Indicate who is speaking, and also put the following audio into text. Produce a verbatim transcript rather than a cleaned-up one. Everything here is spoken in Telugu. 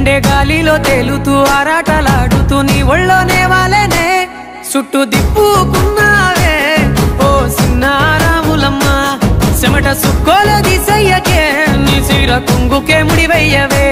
Speaker 1: గుండె గాలిలో తేలుతూ ఆరాటలాడుతూ నీ ఒళ్ళోనే వాలేనే చుట్టూ దిప్పుకున్నావే ఓ సిన్నారాములమ్మ చెమట సుక్కోల దిశయ్యకే నీ చీర కుంగుకే ముడివెయ్యవే